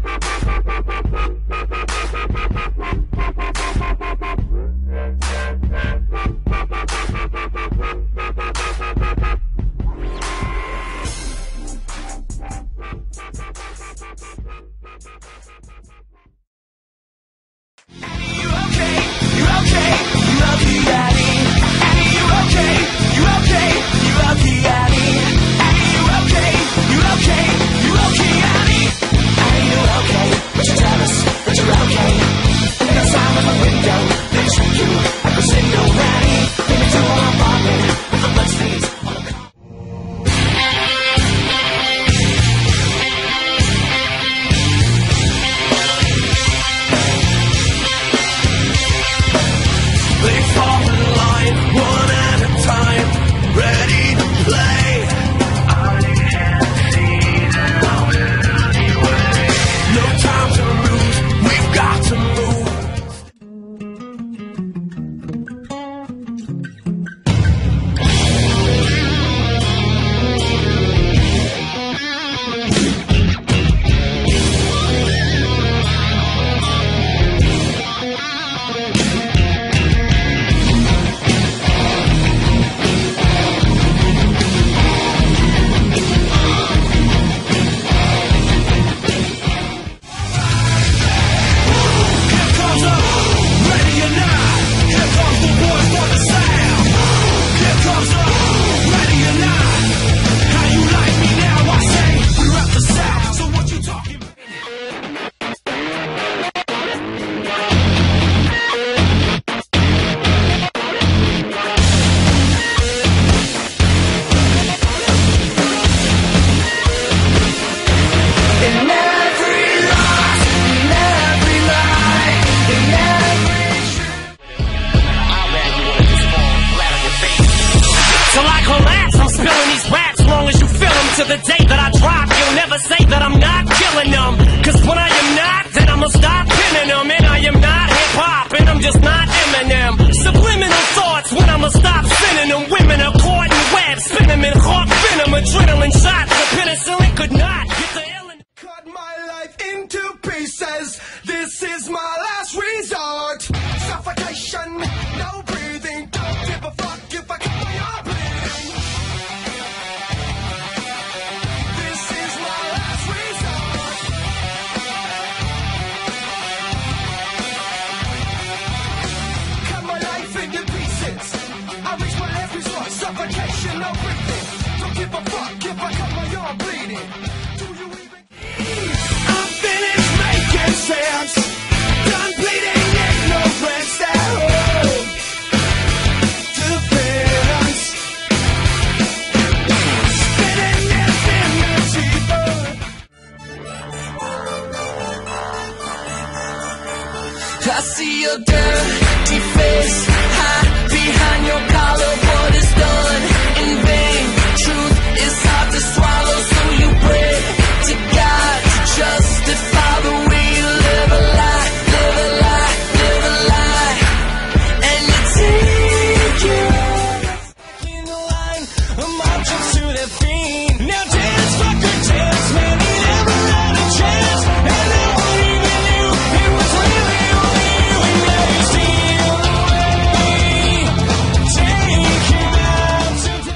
To the day that I drop, you'll never say that I'm not killing them. Cause when I am not, then I'ma stop pinning them. And I am not hip-hop, and I'm just not Eminem. Subliminal thoughts when I'ma stop sending them. Women are caught in webs, spin them in hawk venom. Adrenaline shots, the penicillin could not get the illness. Cut my life into pieces. This is my last resort. Suffocation, no breathing. Don't give a fuck if I cut my arm bleeding. Suffocation, no breathing. Don't give a fuck if I cut my arm bleeding. Do you even? I'm finished making sense. Done bleeding ignorance. That whole defense. Spinning infinity. I see your dirty face. Hide behind your collar. What is done in vain? Truth is hard to swallow, so you pray to God to justify the way you live a lie, live a lie, live a lie. And you take it in the line, objects to their feet. Now dance, fucker, dance, man, he never had a chance. And it wasn't even you, it was really only you. And now you steal away. Take it out to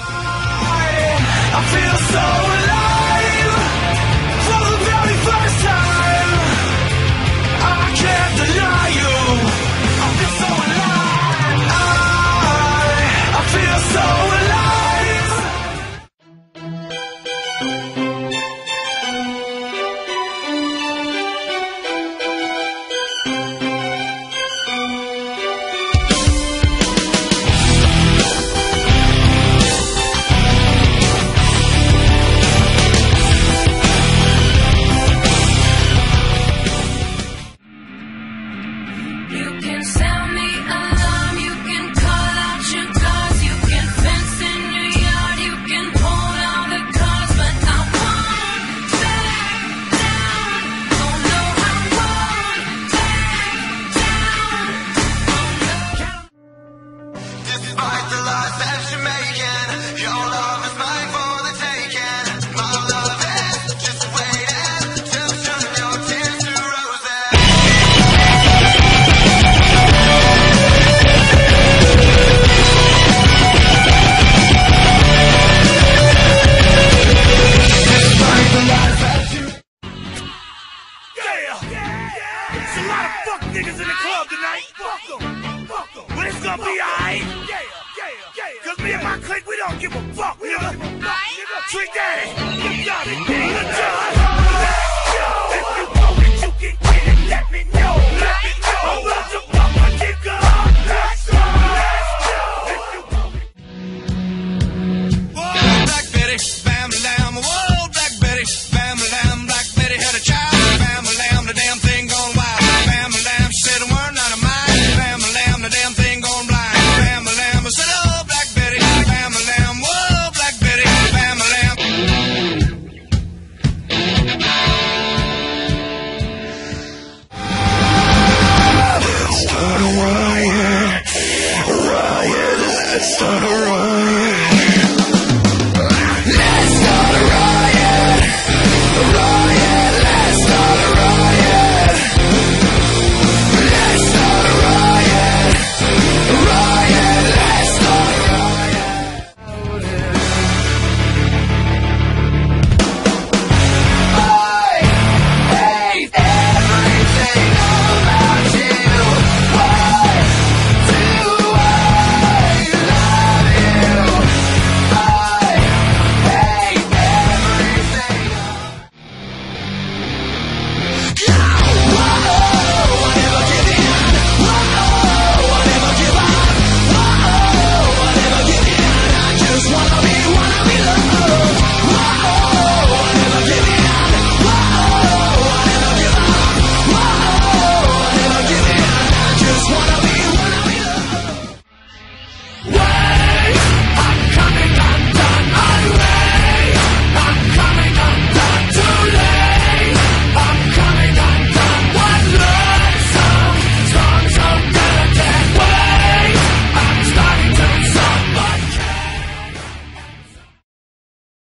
I feel so alive for the very first time. I can't deny you. I feel so alive. I feel so alive. You can sound the alarm, you can call out your guards, you can fence in your yard, you can pull down the cars, but I'll You got it.